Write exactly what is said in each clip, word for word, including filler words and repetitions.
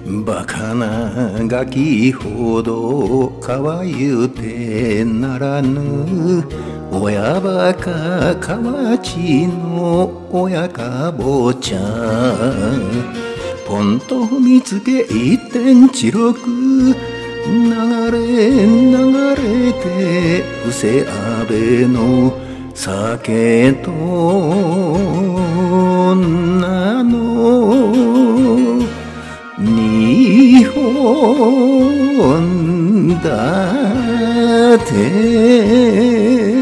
バカなガキほどかわゆてならぬ親バカ河内の親かぼちゃんポンと踏みつけ一点ちろく流れ流れて布施阿部の酒と女の日本だって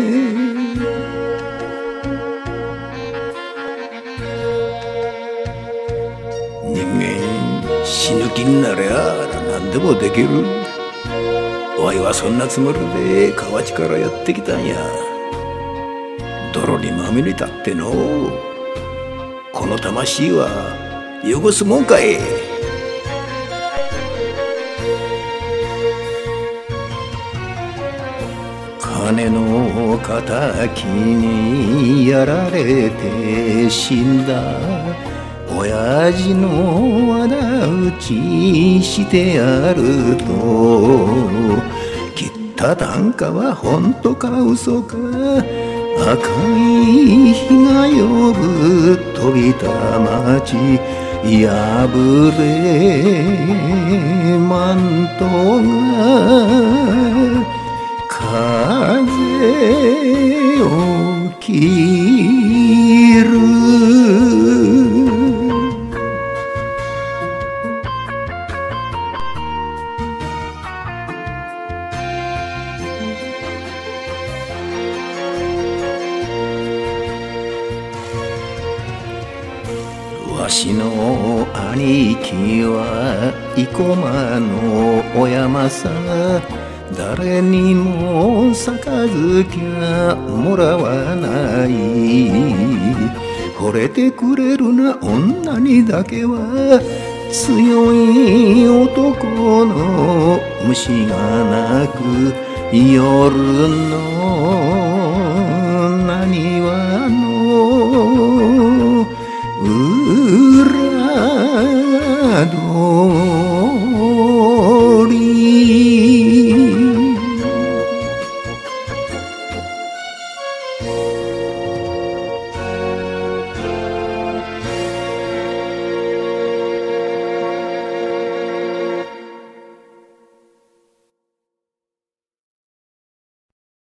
人間死ぬ気になりゃ何でもできる。わいはそんなつもりで河内からやってきたんや。泥にまみれたってのこの魂は汚すもんかい。金の敵にやられて死んだ親父の仇討ちしてやると切った啖呵は本当か嘘か赤い日が呼ぶ飛びた町破れマントが風を切るわしの兄貴は生駒のお山さ誰にも杯ゃもらわない惚れてくれるな女にだけは強い男の虫が鳴く夜の何は